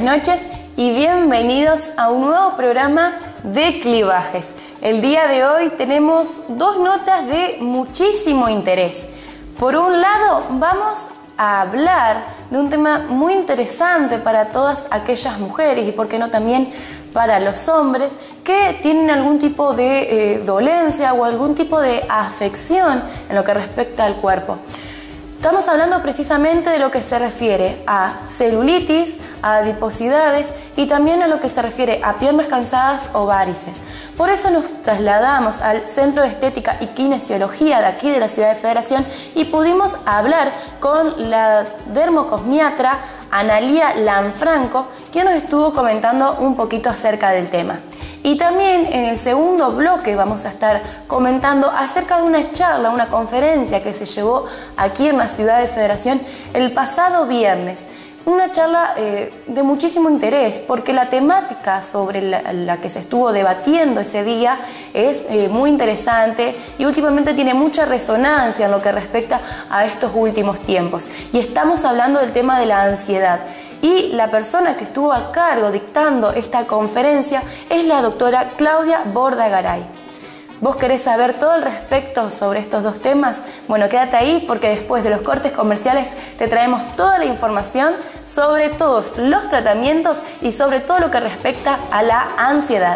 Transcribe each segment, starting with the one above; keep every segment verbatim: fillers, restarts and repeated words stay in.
noches y bienvenidos a un nuevo programa de Clivajes. El día de hoy tenemos dos notas de muchísimo interés. Por un lado, vamos a hablar de un tema muy interesante para todas aquellas mujeres y, por qué no, también para los hombres que tienen algún tipo de eh, dolencia o algún tipo de afección en lo que respecta al cuerpo. Estamos hablando precisamente de lo que se refiere a celulitis, a adiposidades y también a lo que se refiere a piernas cansadas o varices. Por eso nos trasladamos al Centro de Estética y Kinesiología de aquí de la Ciudad de Federación y pudimos hablar con la dermocosmiatra Analía Lanfranco, quien nos estuvo comentando un poquito acerca del tema. Y también en el segundo bloque vamos a estar comentando acerca de una charla, una conferencia que se llevó aquí en la Ciudad de Federación el pasado viernes. Una charla eh, de muchísimo interés porque la temática sobre la, la que se estuvo debatiendo ese día es eh, muy interesante y últimamente tiene mucha resonancia en lo que respecta a estos últimos tiempos. Y estamos hablando del tema de la ansiedad. Y la persona que estuvo a cargo dictando esta conferencia es la doctora Claudia Bordagaray. ¿Vos querés saber todo al respecto sobre estos dos temas? Bueno, quédate ahí porque después de los cortes comerciales te traemos toda la información sobre todos los tratamientos y sobre todo lo que respecta a la ansiedad.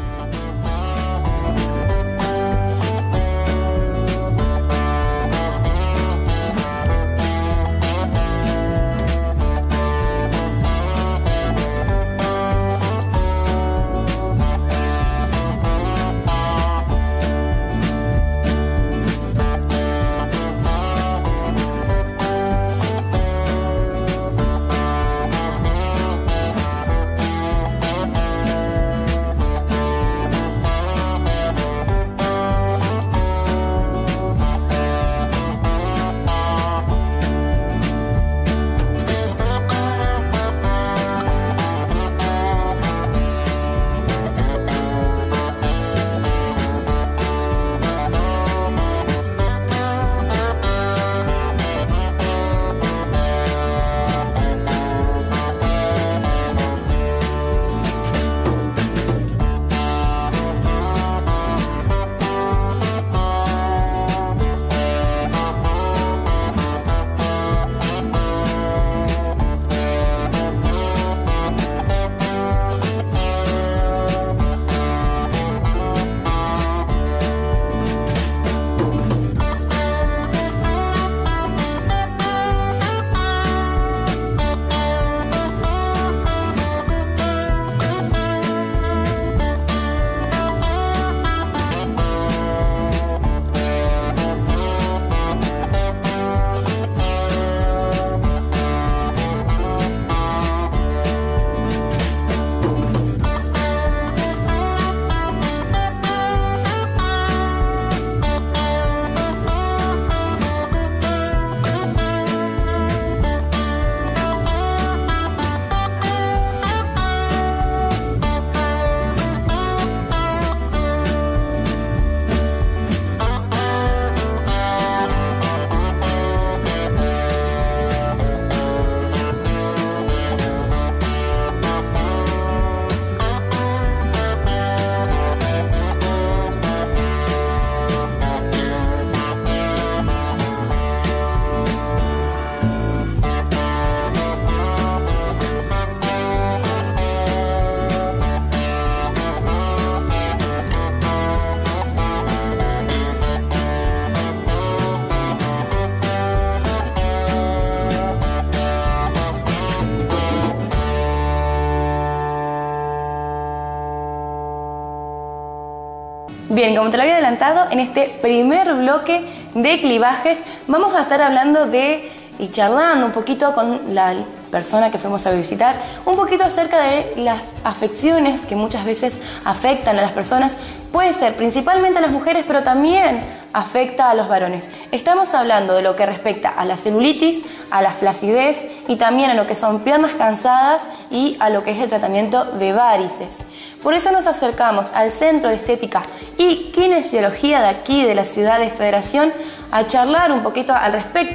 Bien, como te lo había adelantado, en este primer bloque de Clivajes vamos a estar hablando de y charlando un poquito con la persona que fuimos a visitar, un poquito acerca de las afecciones que muchas veces afectan a las personas. Puede ser principalmente a las mujeres, pero también afecta a los varones. Estamos hablando de lo que respecta a la celulitis, a la flacidez y también a lo que son piernas cansadas y a lo que es el tratamiento de varices. Por eso nos acercamos al Centro de Estética y Kinesiología de aquí de la Ciudad de Federación a charlar un poquito al respecto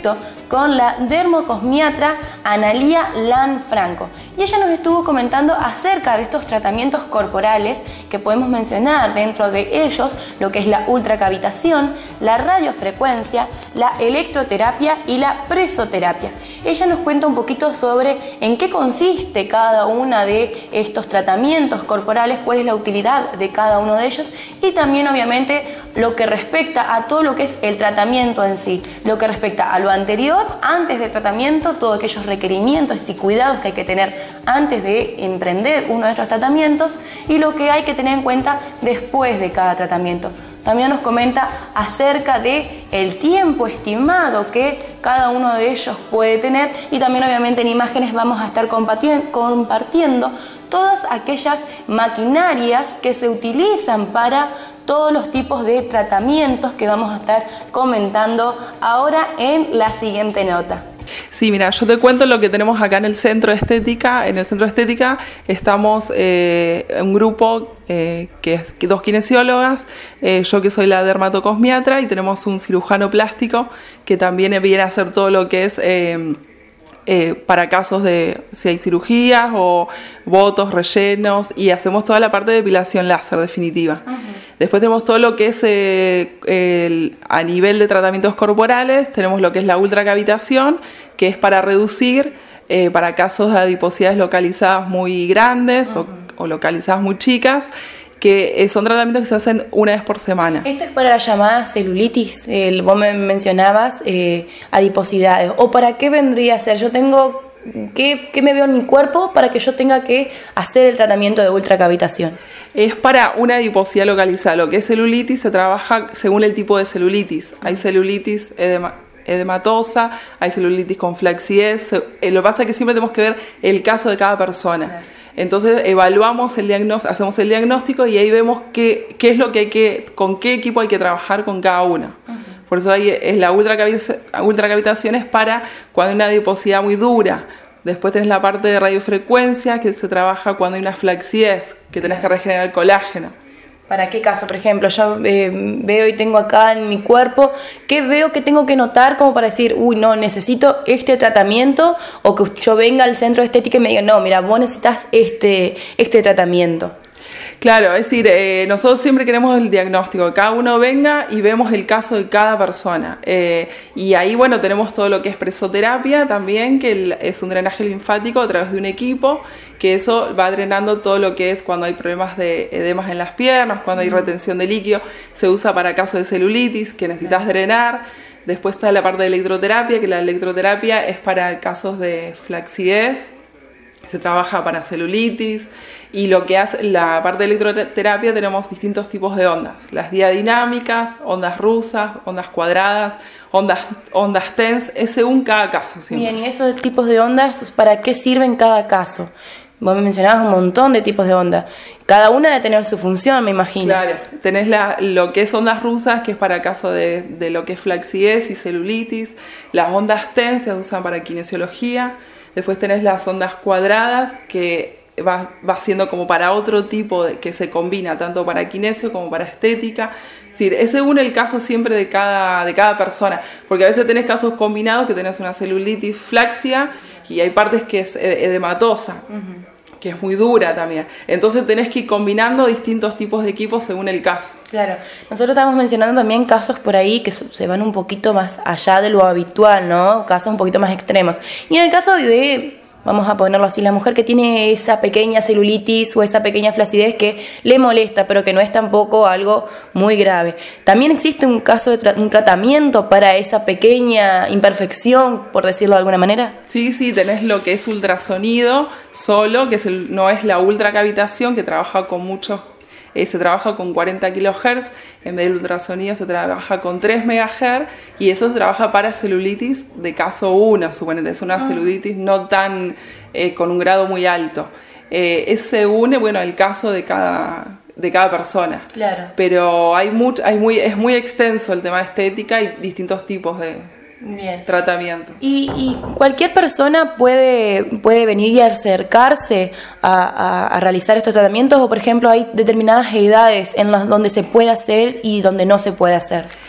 con la dermocosmiatra Analía Lanfranco. Y ella nos estuvo comentando acerca de estos tratamientos corporales que podemos mencionar dentro de ellos, lo que es la ultracavitación, la radiofrecuencia, la electroterapia y la presoterapia. Ella nos cuenta un poquito sobre en qué consiste cada una de estos tratamientos corporales, cuál es la utilidad de cada uno de ellos y también obviamente lo que respecta a todo lo que es el tratamiento en sí, lo que respecta a lo anterior, antes del tratamiento, todos aquellos requerimientos y cuidados que hay que tener antes de emprender uno de estos tratamientos y lo que hay que tener en cuenta después de cada tratamiento. También nos comenta acerca de el tiempo estimado que cada uno de ellos puede tener y también obviamente en imágenes vamos a estar compartiendo todas aquellas maquinarias que se utilizan para todos los tipos de tratamientos que vamos a estar comentando ahora en la siguiente nota. Sí, mira, yo te cuento lo que tenemos acá en el Centro de Estética. En el Centro de Estética estamos eh, un grupo eh, que es dos kinesiólogas, eh, yo que soy la dermatocosmiatra y tenemos un cirujano plástico que también viene a hacer todo lo que es eh, eh, para casos de si hay cirugías o botos, rellenos y hacemos toda la parte de depilación láser definitiva. Uh-huh. Después tenemos todo lo que es eh, el, a nivel de tratamientos corporales, tenemos lo que es la ultracavitación, que es para reducir, eh, para casos de adiposidades localizadas muy grandes uh-huh. o, o localizadas muy chicas, que eh, son tratamientos que se hacen una vez por semana. Esto es para la llamada celulitis, el, vos me mencionabas eh, adiposidades, o para qué vendría a ser, yo tengo, ¿qué, qué me veo en mi cuerpo para que yo tenga que hacer el tratamiento de ultracavitación? Es para una adiposidad localizada. Lo que es celulitis se trabaja según el tipo de celulitis. Hay celulitis edema, edematosa, hay celulitis con flacidez. Eh, lo que pasa es que siempre tenemos que ver el caso de cada persona. Claro. Entonces evaluamos el diagnóstico, hacemos el diagnóstico y ahí vemos qué, qué es lo que hay que, con qué equipo hay que trabajar con cada uno. Uh-huh. Por eso ahí es la ultracavitación, ultracavitación es para cuando hay una adiposidad muy dura. Después tenés la parte de radiofrecuencia que se trabaja cuando hay una flacidez, que tenés que regenerar el colágeno. ¿Para qué caso? Por ejemplo, yo eh, veo y tengo acá en mi cuerpo, ¿qué veo que tengo que notar como para decir, uy, no, necesito este tratamiento? O que yo venga al centro de estética y me diga, no, mira, vos necesitas este, este tratamiento. Claro, es decir, eh, nosotros siempre queremos el diagnóstico, que cada uno venga y vemos el caso de cada persona. Eh, y ahí, bueno, tenemos todo lo que es presoterapia también, que el, es un drenaje linfático a través de un equipo, que eso va drenando todo lo que es cuando hay problemas de edemas en las piernas, cuando hay retención de líquido, se usa para casos de celulitis, que necesitas drenar. Después está la parte de electroterapia, que la electroterapia es para casos de flacidez, se trabaja para celulitis. Y lo que hace la parte de electroterapia tenemos distintos tipos de ondas, las diadinámicas, ondas rusas, ondas cuadradas, ondas, ondas TENS, es según cada caso. Siempre. Bien, ¿y esos tipos de ondas para qué sirven cada caso? Vos me mencionabas un montón de tipos de ondas, cada una debe tener su función, me imagino. Claro, tenés la, lo que es ondas rusas, que es para caso de, de lo que es flacidez y celulitis, las ondas TENS se usan para kinesiología, después tenés las ondas cuadradas, que Va, va siendo como para otro tipo de, que se combina tanto para kinesio como para estética. Es decir, es según el caso siempre de cada, de cada persona, porque a veces tenés casos combinados que tenés una celulitis flácida y hay partes que es edematosa, uh-huh. que es muy dura también. Entonces tenés que ir combinando distintos tipos de equipos según el caso. Claro, nosotros estamos mencionando también casos por ahí que se van un poquito más allá de lo habitual, ¿no? Casos un poquito más extremos. Y en el caso de, vamos a ponerlo así, la mujer que tiene esa pequeña celulitis o esa pequeña flacidez que le molesta, pero que no es tampoco algo muy grave. También existe un caso de tra- un tratamiento para esa pequeña imperfección, por decirlo de alguna manera. Sí, sí, tenés lo que es ultrasonido solo, que es el, no es la ultracavitación, que trabaja con muchos, eh, se trabaja con cuarenta kilohertz, en vez del ultrasonido se trabaja con tres megahertz, y eso se trabaja para celulitis de caso uno, suponete, es una ah. celulitis no tan, eh, con un grado muy alto. Eh, es según, bueno, el caso de cada, de cada persona. Claro. Pero hay much, hay muy, es muy extenso el tema de estética y distintos tipos de... Bien. Tratamiento. Y, y cualquier persona puede, puede venir y acercarse a, a, a realizar estos tratamientos, o por ejemplo hay determinadas edades en las donde se puede hacer y donde no se puede hacer.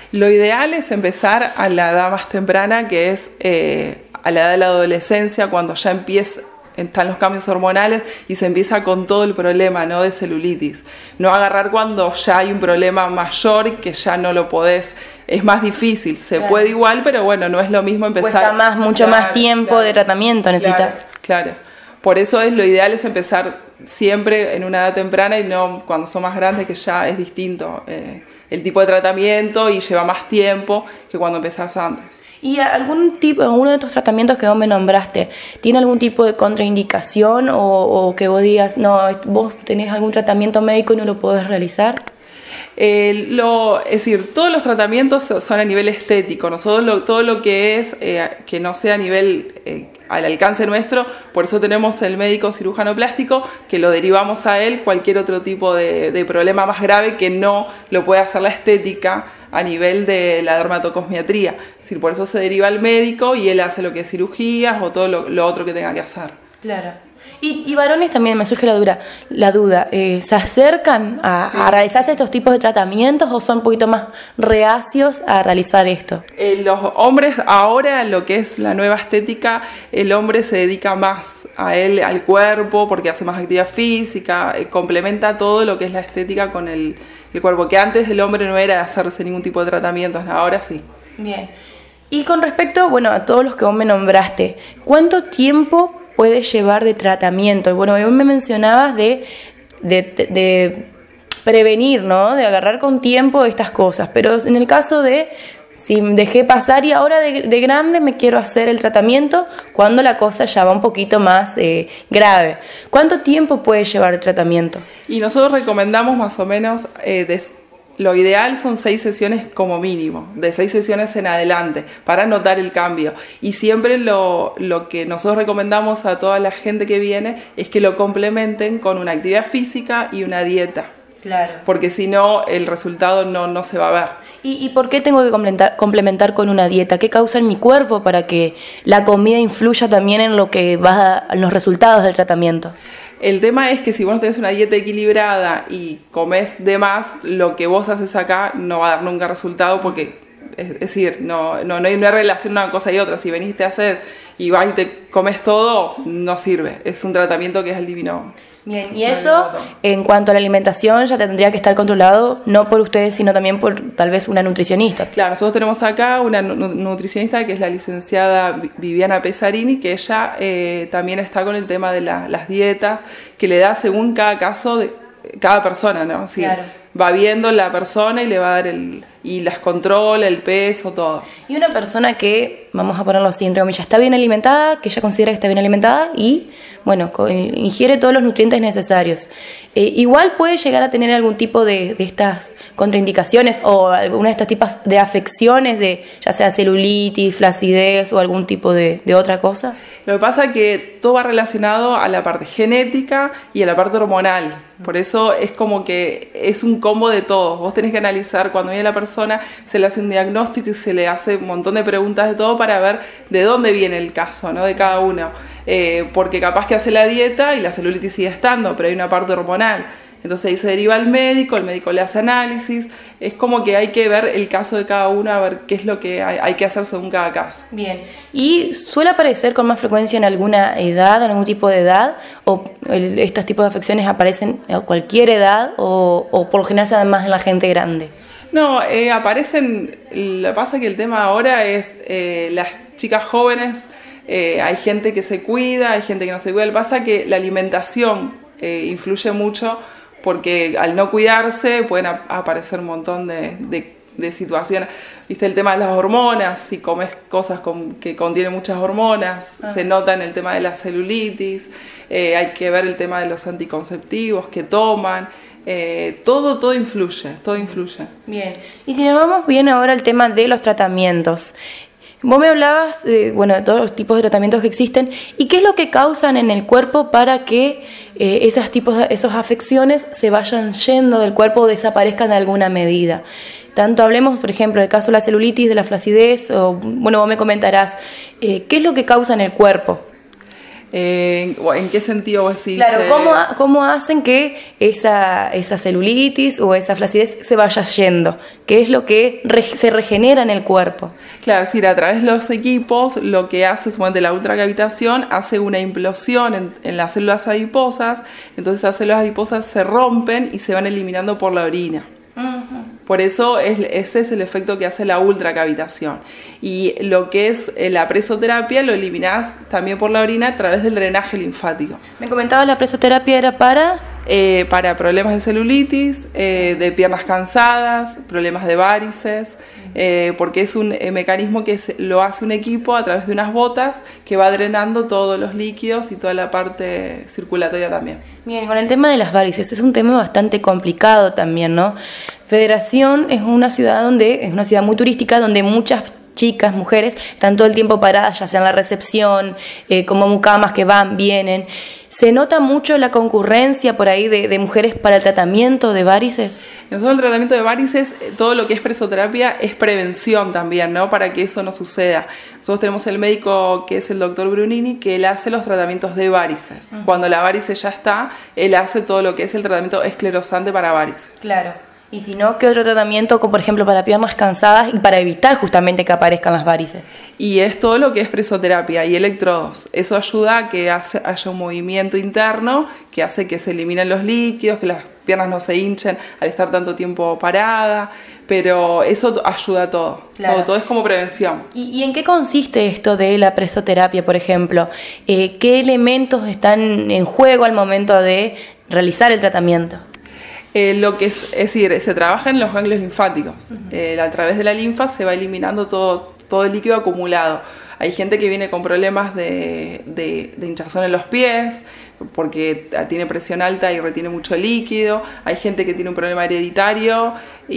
Lo ideal es empezar a la edad más temprana, que es eh, a la edad de la adolescencia, cuando ya empieza, están los cambios hormonales y se empieza con todo el problema, ¿no?, de celulitis. No agarrar cuando ya hay un problema mayor que ya no lo podés, es más difícil, se claro. puede igual, pero bueno, no es lo mismo empezar. Cuesta más, mucho claro, más tiempo claro, de tratamiento necesitas. Claro, claro, por eso es lo ideal es empezar siempre en una edad temprana y no cuando son más grandes, que ya es distinto eh, el tipo de tratamiento y lleva más tiempo que cuando empezás antes. ¿Y algún tipo, alguno de estos tratamientos que vos me nombraste, tiene algún tipo de contraindicación o, o que vos digas, no, vos tenés algún tratamiento médico y no lo podés realizar? Eh, lo, es decir, todos los tratamientos son a nivel estético. Nosotros lo, todo lo que es eh, que no sea a nivel eh, al alcance nuestro, por eso tenemos el médico cirujano plástico, que lo derivamos a él cualquier otro tipo de, de problema más grave que no lo puede hacer la estética a nivel de la dermatocosmiatría. Es decir, por eso se deriva al médico y él hace lo que es cirugías o todo lo, lo otro que tenga que hacer. Claro. Y, y varones también, me surge la duda, la duda eh, ¿se acercan a, sí. a realizarse estos tipos de tratamientos o son un poquito más reacios a realizar esto? Eh, los hombres, ahora lo que es la nueva estética, el hombre se dedica más a él, al cuerpo, porque hace más actividad física, eh, complementa todo lo que es la estética con el, el cuerpo, que antes el hombre no era de hacerse ningún tipo de tratamientos, ahora sí. Bien. Y con respecto, bueno, a todos los que vos me nombraste, ¿cuánto tiempo puede llevar de tratamiento? Bueno, vos me mencionabas de, de, de, de prevenir, ¿no? De agarrar con tiempo estas cosas, pero en el caso de si dejé pasar y ahora de, de grande me quiero hacer el tratamiento, cuando la cosa ya va un poquito más eh, grave, ¿cuánto tiempo puede llevar el tratamiento? Y nosotros recomendamos más o menos eh, de lo ideal son seis sesiones como mínimo, de seis sesiones en adelante, para notar el cambio. Y siempre lo, lo que nosotros recomendamos a toda la gente que viene es que lo complementen con una actividad física y una dieta. Claro. Porque si no, el resultado no, no se va a ver. ¿Y, ¿Y por qué tengo que complementar, complementar con una dieta? ¿Qué causa en mi cuerpo para que la comida influya también en lo que va a, en los resultados del tratamiento? El tema es que si vos no tenés una dieta equilibrada y comés de más, lo que vos haces acá no va a dar nunca resultado, porque, es decir, no, no, no, hay, no hay relación una cosa y otra. Si veniste a hacer y vas y te comes todo, no sirve. Es un tratamiento que es el divino. Bien, y eso, en cuanto a la alimentación, ya tendría que estar controlado, no por ustedes, sino también por tal vez una nutricionista. Claro, nosotros tenemos acá una nutricionista que es la licenciada Viviana Pesarini, que ella eh, también está con el tema de la, las dietas, que le da según cada caso de cada persona, ¿no? Sí, claro. Va viendo la persona y le va a dar el... y las controla, el peso, todo. Y una persona que, vamos a ponerlo así, entre comillas, está bien alimentada, que ella considera que está bien alimentada y, bueno, ingiere todos los nutrientes necesarios. Eh, igual puede llegar a tener algún tipo de, de estas contraindicaciones o alguna de estas tipos de afecciones, de ya sea celulitis, flacidez o algún tipo de, de otra cosa. Lo que pasa es que todo va relacionado a la parte genética y a la parte hormonal. Por eso es como que es un combo de todo. Vos tenés que analizar cuando viene la persona, se le hace un diagnóstico y se le hace un montón de preguntas de todo para ver de dónde viene el caso, ¿no? De cada uno. Eh, porque capaz que hace la dieta y la celulitis sigue estando, pero hay una parte hormonal. Entonces ahí se deriva al médico, el médico le hace análisis. Es como que hay que ver el caso de cada uno, a ver qué es lo que hay, hay que hacer según cada caso. Bien. ¿Y suele aparecer con más frecuencia en alguna edad, en algún tipo de edad? ¿O el, estos tipos de afecciones aparecen a cualquier edad o, o por lo general se dan más en la gente grande? No, eh, aparecen, lo que pasa es que el tema ahora es eh, las chicas jóvenes, eh, hay gente que se cuida, hay gente que no se cuida. Lo que pasa es que la alimentación eh, influye mucho, porque al no cuidarse pueden ap aparecer un montón de, de, de situaciones. Viste el tema de las hormonas, si comes cosas con, que contienen muchas hormonas, ah. se nota en el tema de la celulitis, eh, hay que ver el tema de los anticonceptivos que toman. Eh, todo, todo influye, todo influye. Bien, y si nos vamos bien ahora al tema de los tratamientos. Vos me hablabas de, bueno, de todos los tipos de tratamientos que existen y qué es lo que causan en el cuerpo para que eh, esos tipos de, esas afecciones se vayan yendo del cuerpo o desaparezcan de alguna medida. Tanto hablemos, por ejemplo, del caso de la celulitis, de la flacidez, o bueno, vos me comentarás, eh, ¿qué es lo que causa en el cuerpo? Eh, ¿En qué sentido vos decís? Claro, ¿cómo, cómo hacen que esa, esa celulitis o esa flacidez se vaya yendo? ¿Qué es lo que re, se regenera en el cuerpo? Claro, es decir, a través de los equipos lo que hace, suponete, la ultracavitación hace una implosión en, en las células adiposas, entonces las células adiposas se rompen y se van eliminando por la orina. Uh-huh. Por eso es, ese es el efecto que hace la ultracavitación. Y lo que es la presoterapia lo eliminás también por la orina a través del drenaje linfático. Me comentabas, la presoterapia era para... Eh, para problemas de celulitis, eh, de piernas cansadas, problemas de varices, eh, porque es un eh, mecanismo que se, lo hace un equipo a través de unas botas que va drenando todos los líquidos y toda la parte circulatoria también. Bien, con el tema de las varices, es un tema bastante complicado también, ¿no? Federación es una ciudad donde es una ciudad muy turística, donde muchas chicas, mujeres, están todo el tiempo paradas, ya sea en la recepción, eh, como mucamas que van, vienen. ¿Se nota mucho la concurrencia por ahí de, de mujeres para el tratamiento de varices? Nosotros el tratamiento de varices, todo lo que es presoterapia es prevención también, ¿no? Para que eso no suceda. Nosotros tenemos el médico que es el doctor Brunini, que él hace los tratamientos de varices. Uh-huh. Cuando la varice ya está, él hace todo lo que es el tratamiento esclerosante para varices. Claro. Y si no, ¿qué otro tratamiento, como por ejemplo para piernas cansadas y para evitar justamente que aparezcan las varices? Y es todo lo que es presoterapia y electrodos. Eso ayuda a que hace, haya un movimiento interno que hace que se eliminen los líquidos, que las piernas no se hinchen al estar tanto tiempo parada, pero eso ayuda a todo. Claro. Todo, todo es como prevención. ¿Y, ¿Y en qué consiste esto de la presoterapia, por ejemplo? Eh, ¿Qué elementos están en juego al momento de realizar el tratamiento? Eh, lo que es, es decir, se trabaja en los ganglios linfáticos. Uh-huh. eh, a través de la linfa se va eliminando todo, todo el líquido acumulado. Hay gente que viene con problemas de, de, de hinchazón en los pies porque tiene presión alta y retiene mucho líquido. Hay gente que tiene un problema hereditario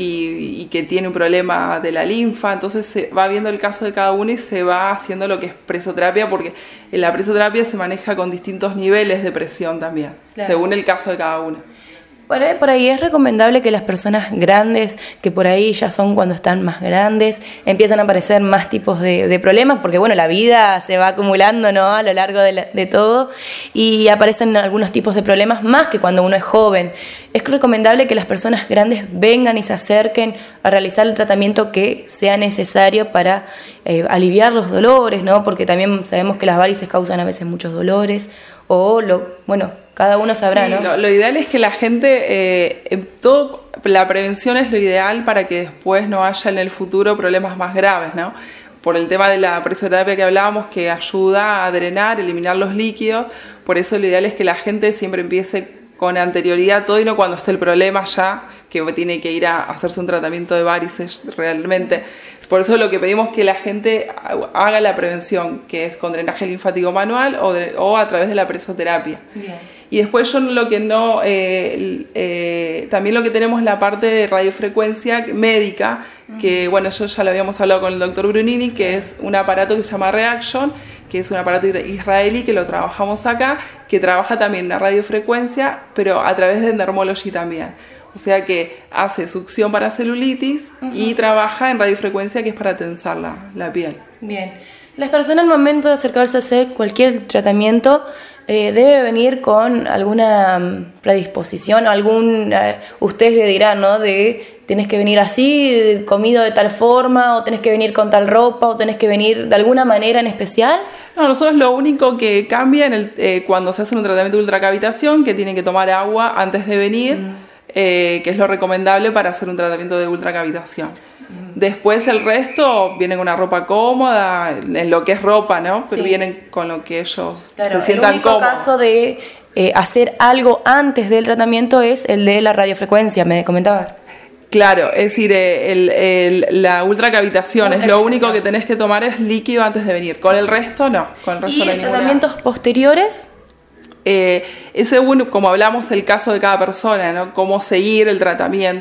y, y que tiene un problema de la linfa. Entonces se va viendo el caso de cada uno y se va haciendo lo que es presoterapia, porque en la presoterapia se maneja con distintos niveles de presión también, claro, según el caso de cada uno. Por ahí es recomendable que las personas grandes, que por ahí ya son cuando están más grandes, empiezan a aparecer más tipos de, de problemas, porque bueno, la vida se va acumulando, ¿no?, a lo largo de, la, de todo, y aparecen algunos tipos de problemas más que cuando uno es joven. Es recomendable que las personas grandes vengan y se acerquen a realizar el tratamiento que sea necesario para eh, aliviar los dolores, ¿no?, porque también sabemos que las varices causan a veces muchos dolores, o lo, bueno, cada uno sabrá, sí, ¿no? Lo, lo ideal es que la gente, eh, todo, la prevención es lo ideal para que después no haya en el futuro problemas más graves, ¿no? Por el tema de la presoterapia que hablábamos, que ayuda a drenar, eliminar los líquidos, por eso lo ideal es que la gente siempre empiece con anterioridad todo y no cuando esté el problema ya, que tiene que ir a hacerse un tratamiento de varices realmente. Por eso lo que pedimos es que la gente haga la prevención, que es con drenaje linfático manual o, de, o a través de la presoterapia. Bien. Y después yo lo que no, eh, eh, también lo que tenemos es la parte de radiofrecuencia médica, uh-huh, que bueno, yo ya lo habíamos hablado con el doctor Brunini, que es un aparato que se llama Reaction, que es un aparato israelí que lo trabajamos acá, que trabaja también la radiofrecuencia, pero a través de Dermology también. O sea que hace succión para celulitis, uh-huh, y trabaja en radiofrecuencia, que es para tensar la, la piel. Bien. Las personas al momento de acercarse a hacer cualquier tratamiento eh, debe venir con alguna predisposición, algún, eh, ustedes le dirán, ¿no?, de tenés que venir así, comido de tal forma, o tenés que venir con tal ropa, o tenés que venir de alguna manera en especial. No, nosotros lo único que cambia en el, eh, cuando se hace un tratamiento de ultracavitación, que tienen que tomar agua antes de venir, mm. eh, que es lo recomendable para hacer un tratamiento de ultracavitación. Mm. Después el resto vienen con una ropa cómoda, en lo que es ropa, ¿no? Pero sí, vienen con lo que ellos claro, se sientan cómodos. El único caso de eh, hacer algo antes del tratamiento es el de la radiofrecuencia, me comentabas. Claro, es decir, el, el, la ultracavitación es lo único que tenés que tomar es líquido antes de venir. Con el resto no. Con el resto ¿Y no hay ninguna... tratamientos posteriores? Eh, es según, como hablamos, el caso de cada persona, ¿no? Cómo seguir el tratamiento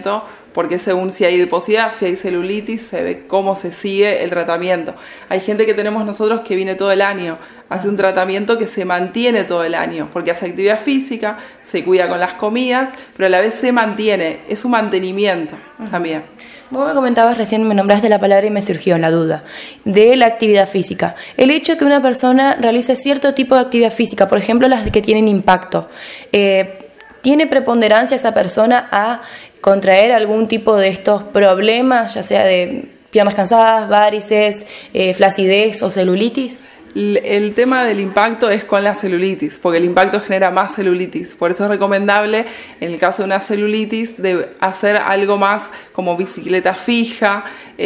porque según si hay adiposidad, si hay celulitis, se ve cómo se sigue el tratamiento. Hay gente que tenemos nosotros que viene todo el año, hace un tratamiento que se mantiene todo el año, porque hace actividad física, se cuida con las comidas, pero a la vez se mantiene, es un mantenimiento uh-huh. también. Vos me comentabas recién, me nombraste la palabra y me surgió la duda, de la actividad física. El hecho de que una persona realice cierto tipo de actividad física, por ejemplo las que tienen impacto, eh, ¿tiene preponderancia esa persona a contraer algún tipo de estos problemas, ya sea de piernas cansadas, varices, eh, flacidez o celulitis? El tema del impacto es con la celulitis, porque el impacto genera más celulitis. Por eso es recomendable, en el caso de una celulitis, de hacer algo más como bicicleta fija,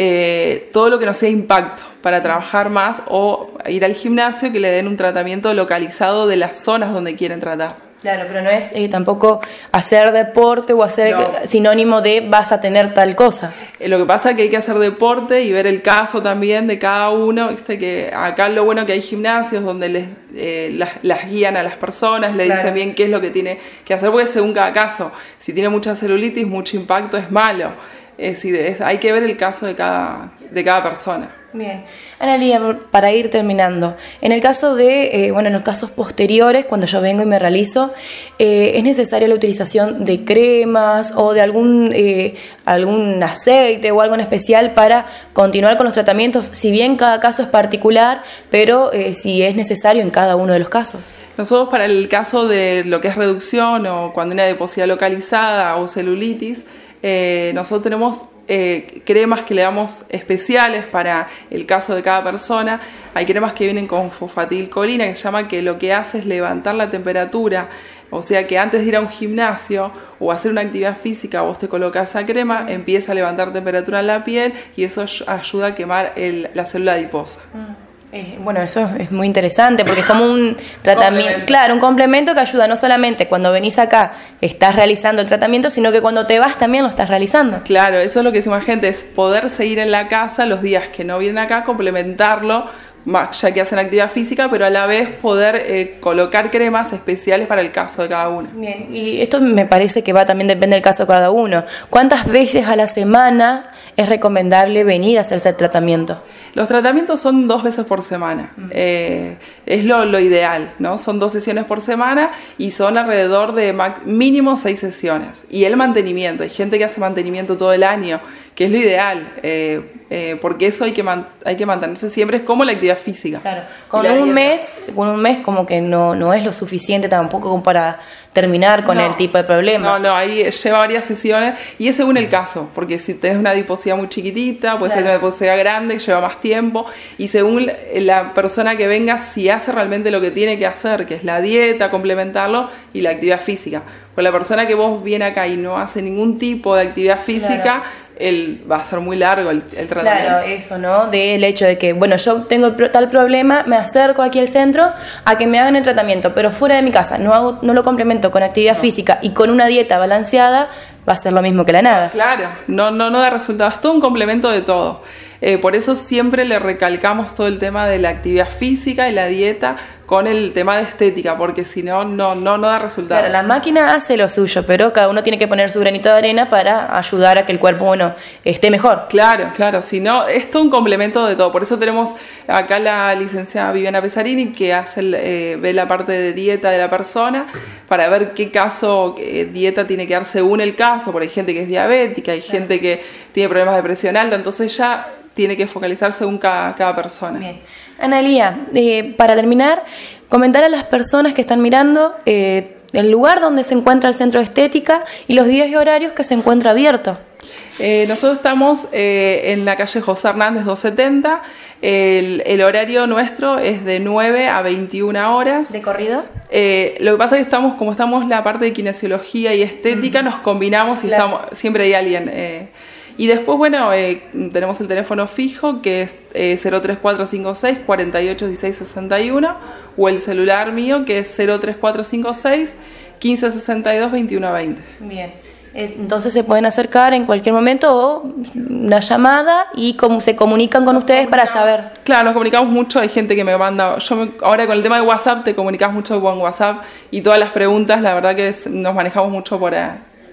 eh, todo lo que no sea impacto, para trabajar más, o ir al gimnasio que le den un tratamiento localizado de las zonas donde quieren tratar. Claro, pero no es eh, tampoco hacer deporte o hacer no. sinónimo de vas a tener tal cosa. Eh, lo que pasa es que hay que hacer deporte y ver el caso también de cada uno. Viste que acá lo bueno que hay gimnasios donde les, eh, las, las guían a las personas, le claro. dicen bien qué es lo que tiene que hacer, porque según cada caso, si tiene mucha celulitis, mucho impacto es malo. Es decir, es, hay que ver el caso de cada, de cada persona. Bien. Analía, para ir terminando, en el caso de, eh, bueno, en los casos posteriores, cuando yo vengo y me realizo, eh, ¿es necesaria la utilización de cremas o de algún, eh, algún aceite o algo en especial para continuar con los tratamientos? Si bien cada caso es particular, pero eh, si es necesario en cada uno de los casos. Nosotros para el caso de lo que es reducción o cuando hay una adiposidad localizada o celulitis, eh, nosotros tenemos eh, cremas que le damos especiales para el caso de cada persona. Hay cremas que vienen con fosfatilcolina, que se llama, que lo que hace es levantar la temperatura. O sea que antes de ir a un gimnasio o hacer una actividad física, vos te colocas esa crema, empieza a levantar temperatura en la piel y eso ayuda a quemar el, la célula adiposa. Mm. Eh, bueno, eso es muy interesante porque es como un tratamiento, claro, un complemento que ayuda no solamente cuando venís acá estás realizando el tratamiento, sino que cuando te vas también lo estás realizando. Claro, eso es lo que decimos gente, es poder seguir en la casa los días que no vienen acá, complementarlo, ya que hacen actividad física, pero a la vez poder eh, colocar cremas especiales para el caso de cada uno. Bien, y esto me parece que va también, depende del caso de cada uno. ¿Cuántas veces a la semana es recomendable venir a hacerse el tratamiento? Los tratamientos son dos veces por semana, uh-huh. eh, es lo, lo ideal, ¿no? Son dos sesiones por semana y son alrededor de mínimo seis sesiones. Y el mantenimiento, hay gente que hace mantenimiento todo el año, que es lo ideal, eh, eh, porque eso hay que, man hay que mantenerse siempre, es como la actividad física. Claro, con un mes, con un mes como que no, no es lo suficiente tampoco como para terminar con no, el tipo de problema. No, no, ahí lleva varias sesiones y es según el caso, porque si tenés una adiposidad muy chiquitita, puede claro. ser una adiposidad grande, lleva más tiempo, y según la persona que venga, si hace realmente lo que tiene que hacer, que es la dieta, complementarlo, y la actividad física. Pues la persona que vos viene acá y no hace ningún tipo de actividad física, claro. el, va a ser muy largo el, el tratamiento. Claro, eso, ¿no? Del hecho de que, bueno, yo tengo tal problema, me acerco aquí al centro a que me hagan el tratamiento, pero fuera de mi casa, no, hago, no lo complemento con actividad no. física y con una dieta balanceada, va a ser lo mismo que la nada. Claro, no, no, no da resultados, es todo un complemento de todo. Eh, por eso siempre le recalcamos todo el tema de la actividad física y la dieta con el tema de estética, porque si no, no, no, no da resultado. Claro, la máquina hace lo suyo, pero cada uno tiene que poner su granito de arena para ayudar a que el cuerpo, bueno, esté mejor. Claro, claro, si no, es todo un complemento de todo. Por eso tenemos acá la licenciada Viviana Pesarini, que hace el, eh, ve la parte de dieta de la persona, para ver qué caso, eh, dieta tiene que dar según el caso, porque hay gente que es diabética, hay claro. gente que tiene problemas de presión alta, entonces ya tiene que focalizar según cada, cada persona. Bien. Analía, eh, para terminar, comentar a las personas que están mirando eh, el lugar donde se encuentra el centro de estética y los días y horarios que se encuentra abierto. Eh, nosotros estamos eh, en la calle José Hernández doscientos setenta, el, el horario nuestro es de nueve a veintiuna horas. ¿De corrido? Eh, lo que pasa es que estamos, como estamos la parte de kinesiología y estética, mm. nos combinamos y claro. estamos, siempre hay alguien... Eh, Y después, bueno, eh, tenemos el teléfono fijo que es eh, cero tres cuatro cinco seis, cuatro ocho uno seis seis uno o el celular mío que es cero tres cuatro cinco seis, uno cinco seis dos, dos uno dos cero. Bien, entonces se pueden acercar en cualquier momento o una llamada y cómo se comunican con nos ustedes para saber. Claro, nos comunicamos mucho, hay gente que me manda, yo me, ahora con el tema de WhatsApp te comunicas mucho con WhatsApp y todas las preguntas, la verdad que es, nos manejamos mucho por,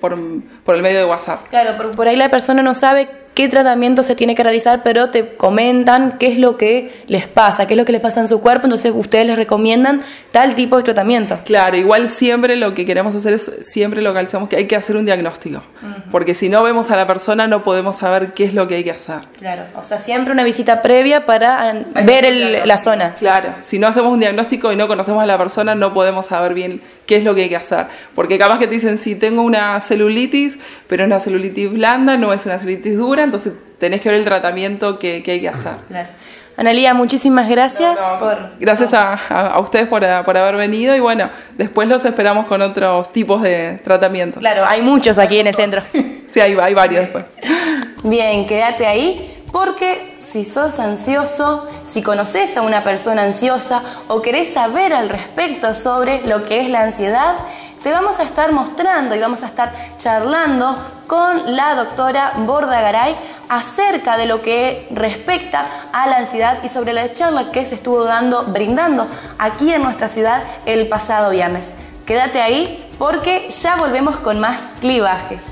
por, por el medio de WhatsApp. Claro, por, por ahí la persona no sabe qué tratamiento se tiene que realizar, pero te comentan qué es lo que les pasa, qué es lo que les pasa en su cuerpo, entonces ustedes les recomiendan tal tipo de tratamiento. Claro, igual siempre lo que queremos hacer es, siempre localizamos que hay que hacer un diagnóstico, uh-huh. porque si no vemos a la persona no podemos saber qué es lo que hay que hacer. Claro, o sea, siempre una visita previa para hay ver el, la zona. Claro, si no hacemos un diagnóstico y no conocemos a la persona no podemos saber bien qué es lo que hay que hacer, porque capaz que te dicen, sí, tengo una celulitis, pero es una celulitis blanda, no es una celulitis dura, entonces tenés que ver el tratamiento que, que hay que hacer. Claro. Analía, muchísimas gracias. No, no, por Gracias a, a, a ustedes por, a, por haber venido y bueno, después los esperamos con otros tipos de tratamiento. Claro, hay muchos aquí en el centro. Sí, hay, hay varios después. Bien, quédate ahí. Porque si sos ansioso, si conoces a una persona ansiosa o querés saber al respecto sobre lo que es la ansiedad, te vamos a estar mostrando y vamos a estar charlando con la doctora Bordagaray acerca de lo que respecta a la ansiedad y sobre la charla que se estuvo dando, brindando aquí en nuestra ciudad el pasado viernes. Quédate ahí porque ya volvemos con más clivajes.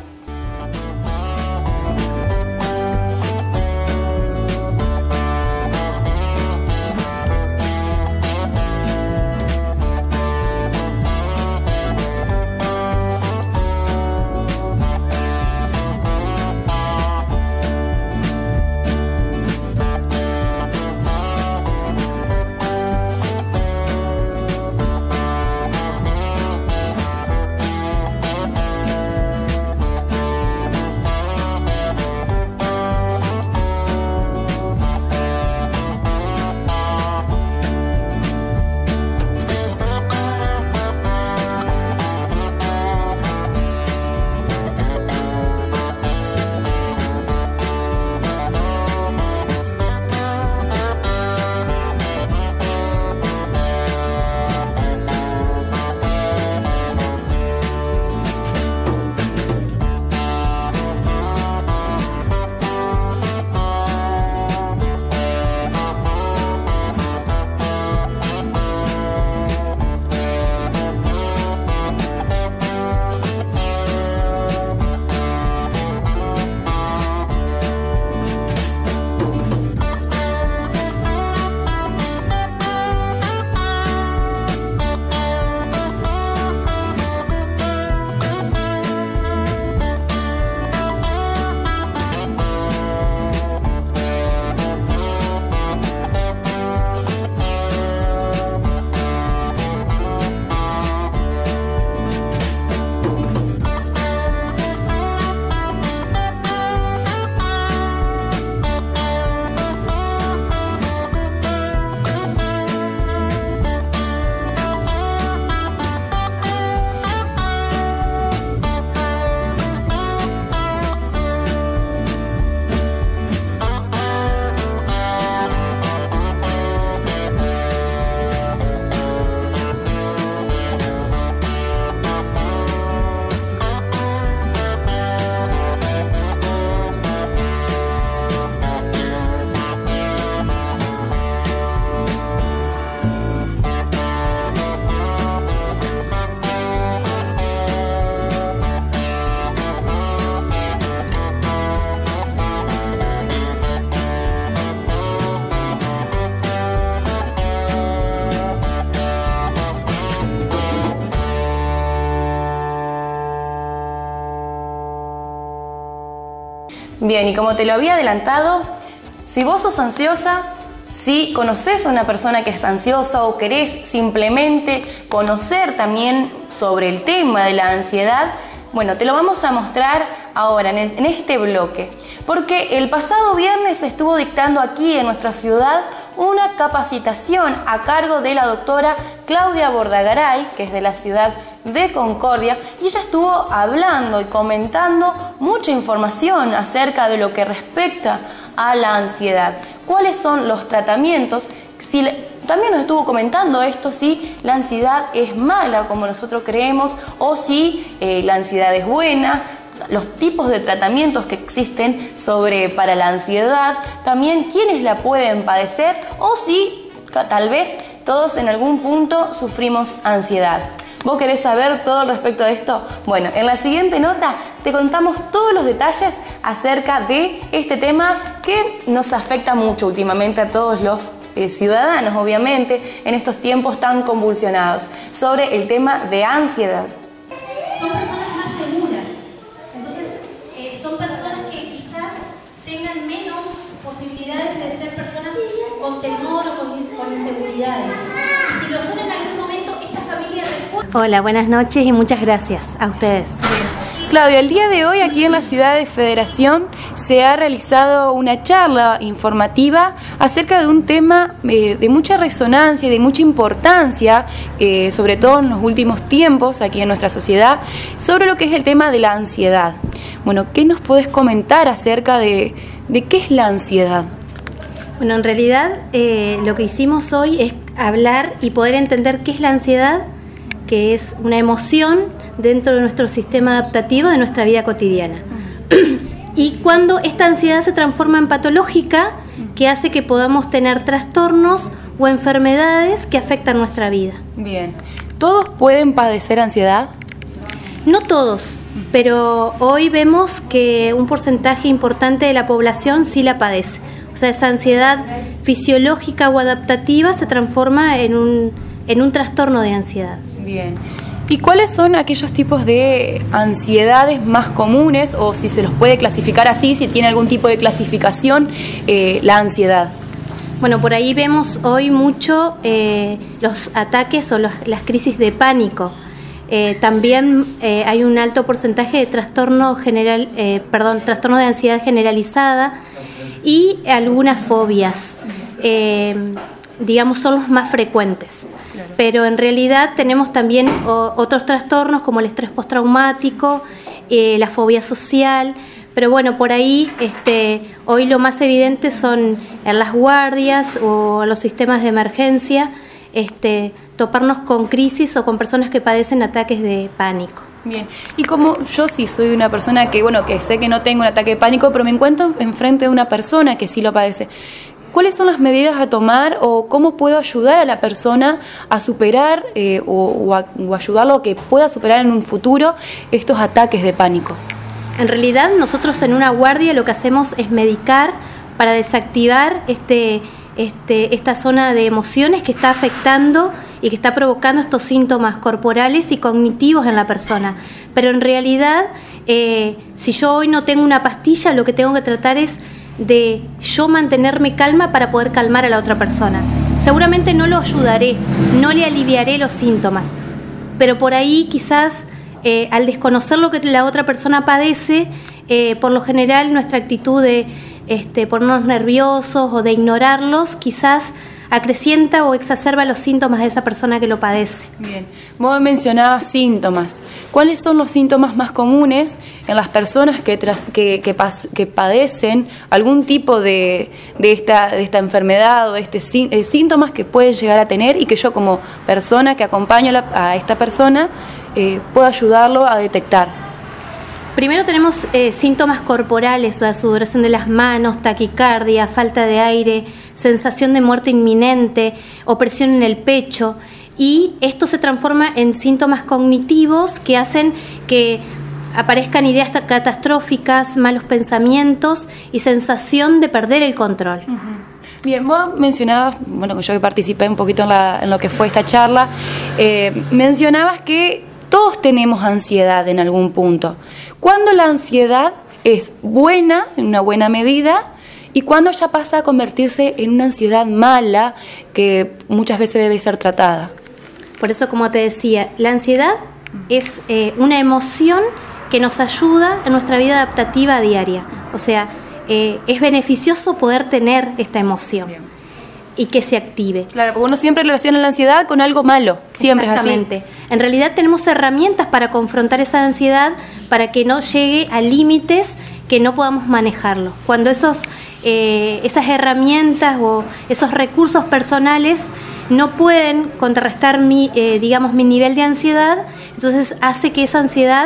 Bien, y como te lo había adelantado, si vos sos ansiosa, si conoces a una persona que es ansiosa o querés simplemente conocer también sobre el tema de la ansiedad, bueno, te lo vamos a mostrar ahora en este bloque, porque el pasado viernes se estuvo dictando aquí en nuestra ciudad una capacitación a cargo de la doctora Claudia Bordagaray, que es de la ciudad de Concordia, y ella estuvo hablando y comentando mucha información acerca de lo que respecta a la ansiedad. ¿Cuáles son los tratamientos? Si También nos estuvo comentando esto, si la ansiedad es mala como nosotros creemos o si eh, la ansiedad es buena, los tipos de tratamientos que existen sobre, para la ansiedad, también quiénes la pueden padecer o si tal vez todos en algún punto sufrimos ansiedad. ¿Vos querés saber todo al respecto de esto? Bueno, en la siguiente nota te contamos todos los detalles acerca de este tema que nos afecta mucho últimamente a todos los eh, ciudadanos, obviamente, en estos tiempos tan convulsionados, sobre el tema de ansiedad. Son personas más seguras, entonces eh, son personas que quizás tengan menos posibilidades de ser personas con temor o con, con inseguridades. Y si lo son en algún momento, esta familia refuerza. Hola, buenas noches y muchas gracias a ustedes. Claudia, el día de hoy aquí en la ciudad de Federación se ha realizado una charla informativa acerca de un tema eh, de mucha resonancia y de mucha importancia, eh, sobre todo en los últimos tiempos aquí en nuestra sociedad, sobre lo que es el tema de la ansiedad. Bueno, ¿qué nos podés comentar acerca de, de qué es la ansiedad? Bueno, en realidad eh, lo que hicimos hoy es hablar y poder entender qué es la ansiedad, que es una emoción dentro de nuestro sistema adaptativo de nuestra vida cotidiana. Y cuando esta ansiedad se transforma en patológica, que hace que podamos tener trastornos o enfermedades que afectan nuestra vida. Bien. ¿Todos pueden padecer ansiedad? No todos, pero hoy vemos que un porcentaje importante de la población sí la padece. O sea, esa ansiedad fisiológica o adaptativa se transforma en un, en un trastorno de ansiedad. Bien. ¿Y cuáles son aquellos tipos de ansiedades más comunes, o si se los puede clasificar así, si tiene algún tipo de clasificación, eh, la ansiedad? Bueno, por ahí vemos hoy mucho eh, los ataques o los, las crisis de pánico. Eh, también eh, hay un alto porcentaje de trastorno general, eh, perdón, trastorno de ansiedad generalizada y algunas fobias. Eh, digamos, son los más frecuentes. Claro. Pero en realidad tenemos también o, otros trastornos como el estrés postraumático, eh, la fobia social, pero bueno, por ahí este, hoy lo más evidente son en las guardias o los sistemas de emergencia, este, toparnos con crisis o con personas que padecen ataques de pánico. Bien, y como yo sí soy una persona que, bueno, que sé que no tengo un ataque de pánico, pero me encuentro enfrente de una persona que sí lo padece, ¿cuáles son las medidas a tomar o cómo puedo ayudar a la persona a superar eh, o, o, a, o ayudarlo a que pueda superar en un futuro estos ataques de pánico? En realidad nosotros en una guardia lo que hacemos es medicar para desactivar este, este, esta zona de emociones que está afectando y que está provocando estos síntomas corporales y cognitivos en la persona. Pero en realidad, eh, si yo hoy no tengo una pastilla, lo que tengo que tratar es de yo mantenerme calma para poder calmar a la otra persona. Seguramente no lo ayudaré, no le aliviaré los síntomas, pero por ahí quizás eh, al desconocer lo que la otra persona padece, eh, por lo general nuestra actitud de este, ponernos nerviosos o de ignorarlos quizás acrecienta o exacerba los síntomas de esa persona que lo padece. Bien, vos mencionabas síntomas. ¿Cuáles son los síntomas más comunes en las personas que, tras, que, que, pas, que padecen algún tipo de, de, esta, de esta enfermedad o de este, eh, síntomas que pueden llegar a tener y que yo como persona que acompaño a, la, a esta persona eh, puedo ayudarlo a detectar? Primero tenemos eh, síntomas corporales, o sea, sudoración de las manos, taquicardia, falta de aire, sensación de muerte inminente, opresión en el pecho, y esto se transforma en síntomas cognitivos que hacen que aparezcan ideas catastróficas, malos pensamientos y sensación de perder el control. Uh-huh. Bien, vos mencionabas, bueno, yo que participé un poquito en, la, en lo que fue esta charla, eh, mencionabas que todos tenemos ansiedad en algún punto. ¿Cuándo la ansiedad es buena, en una buena medida, y cuándo ya pasa a convertirse en una ansiedad mala que muchas veces debe ser tratada? Por eso, como te decía, la ansiedad es eh, una emoción que nos ayuda en nuestra vida adaptativa diaria. O sea, eh, es beneficioso poder tener esta emoción. Bien. Y que se active. Claro, porque uno siempre relaciona la ansiedad con algo malo, siempre es así. Exactamente. En realidad tenemos herramientas para confrontar esa ansiedad para que no llegue a límites que no podamos manejarlo. Cuando esos, eh, esas herramientas o esos recursos personales no pueden contrarrestar mi, eh, digamos, mi nivel de ansiedad, entonces hace que esa ansiedad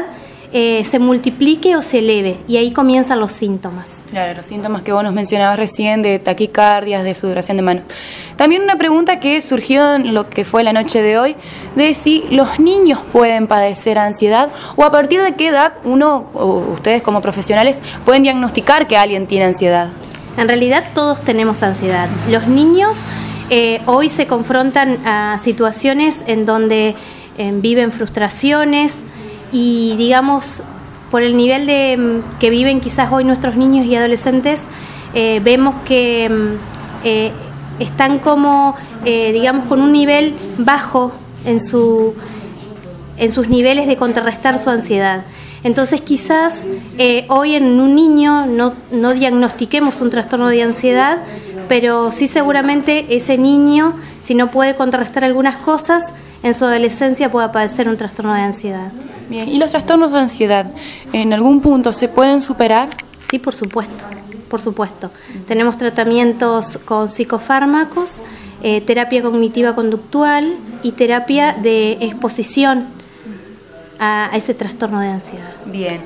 eh, se multiplique o se eleve, y ahí comienzan los síntomas. Claro, los síntomas que vos nos mencionabas recién, de taquicardias, de sudoración de manos. También una pregunta que surgió en lo que fue la noche de hoy, de si los niños pueden padecer ansiedad, o a partir de qué edad uno, o ustedes como profesionales, pueden diagnosticar que alguien tiene ansiedad. En realidad todos tenemos ansiedad. Los niños eh, hoy se confrontan a situaciones en donde eh, viven frustraciones, y digamos, por el nivel de que viven quizás hoy nuestros niños y adolescentes, eh, vemos que eh, están como, eh, digamos, con un nivel bajo en, su, en sus niveles de contrarrestar su ansiedad. Entonces quizás eh, hoy en un niño no, no diagnostiquemos un trastorno de ansiedad, pero sí seguramente ese niño, si no puede contrarrestar algunas cosas, en su adolescencia pueda padecer un trastorno de ansiedad. Bien, ¿y los trastornos de ansiedad en algún punto se pueden superar? Sí, por supuesto, por supuesto. Tenemos tratamientos con psicofármacos, eh, terapia cognitiva conductual y terapia de exposición a, a ese trastorno de ansiedad. Bien.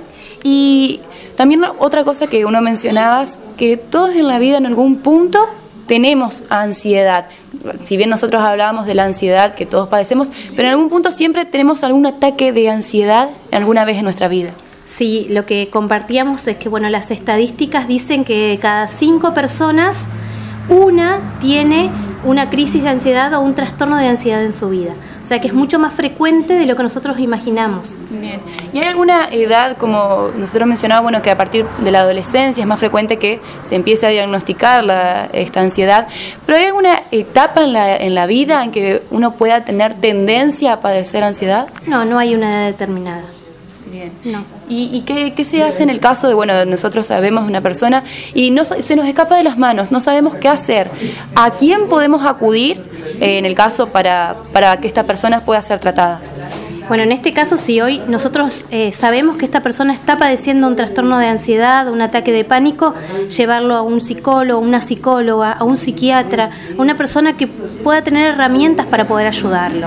Y también otra cosa que uno mencionaba, que todos en la vida en algún punto tenemos ansiedad. Si bien nosotros hablábamos de la ansiedad que todos padecemos, pero en algún punto siempre tenemos algún ataque de ansiedad alguna vez en nuestra vida. Sí, lo que compartíamos es que, bueno, las estadísticas dicen que de cada cinco personas, una tiene una crisis de ansiedad o un trastorno de ansiedad en su vida. O sea que es mucho más frecuente de lo que nosotros imaginamos. Bien. ¿Y hay alguna edad, como nosotros mencionábamos, bueno, que a partir de la adolescencia es más frecuente que se empiece a diagnosticar la, esta ansiedad? ¿Pero hay alguna etapa en la, en la vida en que uno pueda tener tendencia a padecer ansiedad? No, no hay una edad determinada. Bien. No. ¿Y, y qué, qué se hace en el caso de, bueno, nosotros sabemos de una persona y no, se nos escapa de las manos, no sabemos qué hacer? ¿A quién podemos acudir eh, en el caso para, para que esta persona pueda ser tratada? Bueno, en este caso, si hoy nosotros eh, sabemos que esta persona está padeciendo un trastorno de ansiedad, un ataque de pánico, llevarlo a un psicólogo, una psicóloga, a un psiquiatra, a una persona que pueda tener herramientas para poder ayudarlo.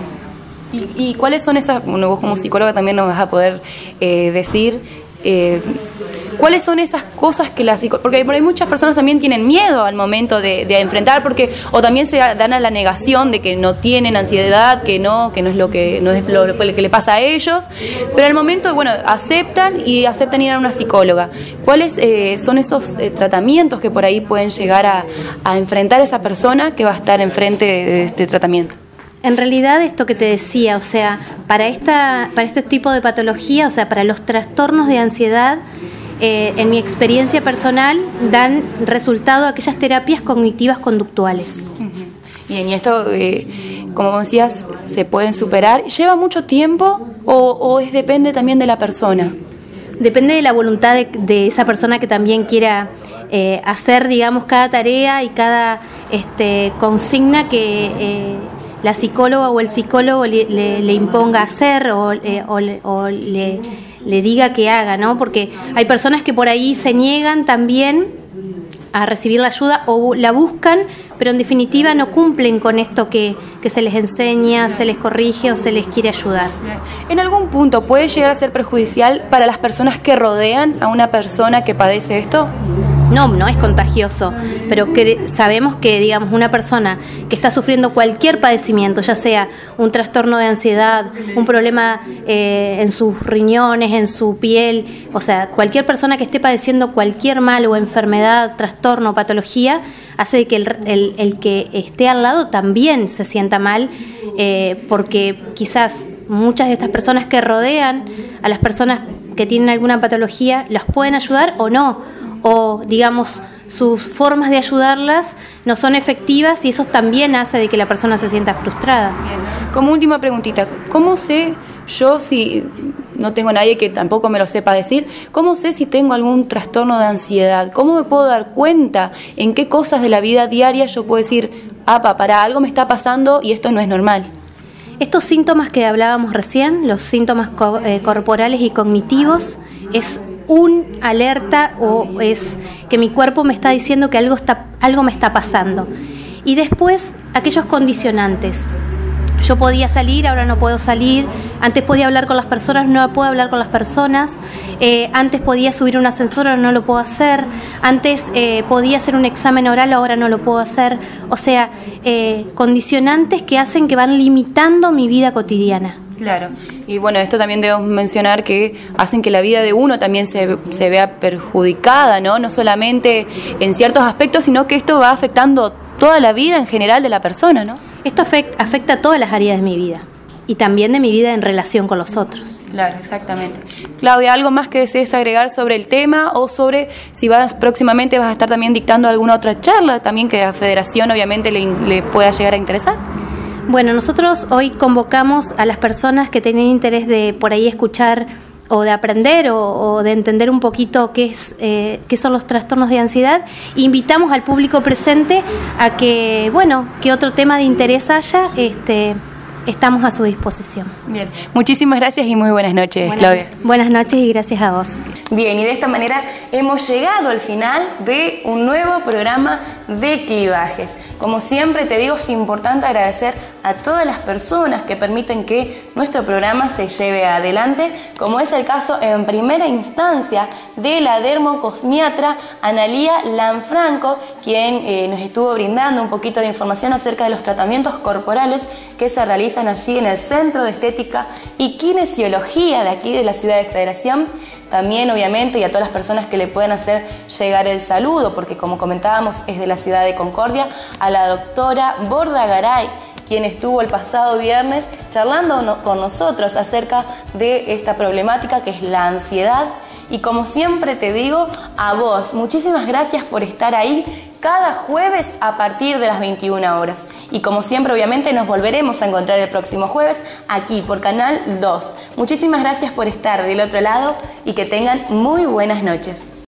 ¿Y, y cuáles son esas, bueno, vos como psicóloga también nos vas a poder eh, decir, eh, cuáles son esas cosas que la psicóloga, porque por ahí muchas personas también tienen miedo al momento de, de enfrentar, porque o también se dan a la negación de que no tienen ansiedad, que no, que no es lo que no es lo, lo que le pasa a ellos, pero al momento, bueno, aceptan y aceptan ir a una psicóloga. ¿Cuáles eh, son esos eh, tratamientos que por ahí pueden llegar a, a enfrentar a esa persona que va a estar enfrente de, de este tratamiento? En realidad, esto que te decía, o sea, para, esta, para este tipo de patología, o sea, para los trastornos de ansiedad, eh, en mi experiencia personal, dan resultado aquellas terapias cognitivas conductuales. Uh-huh. Bien, y esto, eh, como decías, ¿se pueden superar? ¿Lleva mucho tiempo o, o es, depende también de la persona? Depende de la voluntad de, de esa persona que también quiera eh, hacer, digamos, cada tarea y cada este, consigna que... Eh, la psicóloga o el psicólogo le, le, le imponga hacer o, eh, o, o le, le diga que haga, ¿no? Porque hay personas que por ahí se niegan también a recibir la ayuda o la buscan, pero en definitiva no cumplen con esto que, que se les enseña, se les corrige o se les quiere ayudar. ¿En algún punto puede llegar a ser perjudicial para las personas que rodean a una persona que padece esto? No, no es contagioso, pero que sabemos que, digamos, una persona que está sufriendo cualquier padecimiento, ya sea un trastorno de ansiedad, un problema eh, en sus riñones, en su piel, o sea, cualquier persona que esté padeciendo cualquier mal o enfermedad, trastorno, patología, hace de que el, el, el que esté al lado también se sienta mal, eh, porque quizás muchas de estas personas que rodean a las personas que tienen alguna patología, las pueden ayudar o no, o digamos sus formas de ayudarlas no son efectivas y eso también hace de que la persona se sienta frustrada. Bien. Como última preguntita, ¿cómo sé yo, si no tengo a nadie que tampoco me lo sepa decir, cómo sé si tengo algún trastorno de ansiedad? ¿Cómo me puedo dar cuenta en qué cosas de la vida diaria yo puedo decir, apa, para algo me está pasando y esto no es normal? Estos síntomas que hablábamos recién, los síntomas co- eh, corporales y cognitivos, es un alerta o es que mi cuerpo me está diciendo que algo, está, algo me está pasando. Y después, aquellos condicionantes. Yo podía salir, ahora no puedo salir. Antes podía hablar con las personas, no puedo hablar con las personas. Eh, antes podía subir un ascensor, ahora no lo puedo hacer. Antes eh, podía hacer un examen oral, ahora no lo puedo hacer. O sea, eh, condicionantes que hacen que van limitando mi vida cotidiana. Claro, y bueno, esto también debemos mencionar que hacen que la vida de uno también se, se vea perjudicada, ¿no? No solamente en ciertos aspectos, sino que esto va afectando toda la vida en general de la persona, ¿no? Esto afecta, afecta a todas las áreas de mi vida y también de mi vida en relación con los otros. Claro, exactamente. Claudia, ¿algo más que desees agregar sobre el tema o sobre si vas próximamente vas a estar también dictando alguna otra charla también que a Federación obviamente le, le pueda llegar a interesar? Bueno, nosotros hoy convocamos a las personas que tienen interés de por ahí escuchar o de aprender o, o de entender un poquito qué, es, eh, qué son los trastornos de ansiedad. Invitamos al público presente a que, bueno, que otro tema de interés haya, este, estamos a su disposición. Bien, muchísimas gracias y muy buenas noches, buenas, Claudia. Buenas noches y gracias a vos. Bien, y de esta manera hemos llegado al final de un nuevo programa de Clivajes. Como siempre te digo, es importante agradecer a todas las personas que permiten que nuestro programa se lleve adelante, como es el caso en primera instancia de la dermocosmiatra Analía Lanfranco, quien eh, nos estuvo brindando un poquito de información acerca de los tratamientos corporales que se realizan allí en el Centro de Estética y Kinesiología de aquí de la ciudad de Federación. También, obviamente, y a todas las personas que le pueden hacer llegar el saludo, porque como comentábamos, es de la ciudad de Concordia, a la doctora Bordagaray, quien estuvo el pasado viernes charlando con nosotros acerca de esta problemática que es la ansiedad. Y como siempre te digo, a vos, muchísimas gracias por estar ahí cada jueves a partir de las veintiuna horas. Y como siempre, obviamente, nos volveremos a encontrar el próximo jueves aquí por Canal dos. Muchísimas gracias por estar del otro lado y que tengan muy buenas noches.